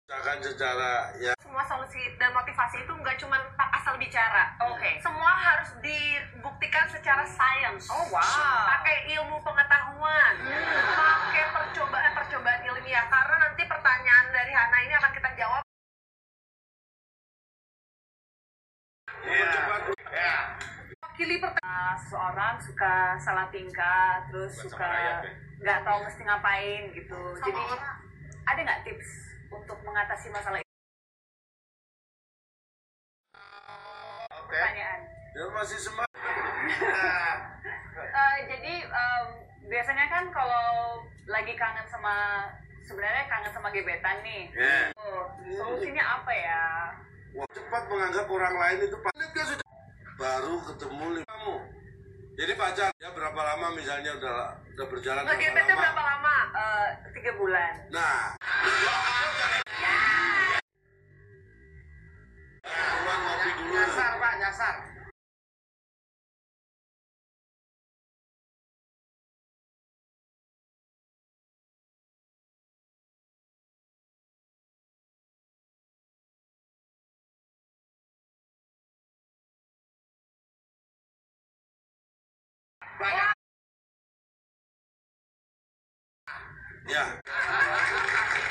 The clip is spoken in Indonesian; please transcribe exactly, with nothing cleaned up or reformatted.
Akan secara ya. Semua solusi dan motivasi itu nggak cuma asal bicara. Oke. Okay. Semua harus dibuktikan secara sains. Oh wow. Pakai ilmu pengetahuan, hmm. pakai percobaan-percobaan ilmiah. Karena nanti pertanyaan dari Hana ini akan kita jawab. Yeah. Yeah. Wakili pertanyaan. Seorang suka salah tingkah, terus Bukan suka nggak tahu mesti ngapain gitu. Sama Jadi orang. ada nggak tips untuk mengatasi masalah itu? Oke. Pertanyaan. Dia masih semangat. uh, jadi um, biasanya kan kalau lagi kangen sama sebenarnya kangen sama gebetan nih. Yeah. Oh, solusinya apa ya? Wah, cepat menganggap orang lain itu paling dia sudah baru ketemu kamu. Jadi pacar ya berapa lama misalnya udah udah berjalan L G B T berapa lama? berapa lama? Uh, tiga bulan. Nah, teman ngopi dulu. Nyasar pak, nyasar. Ya.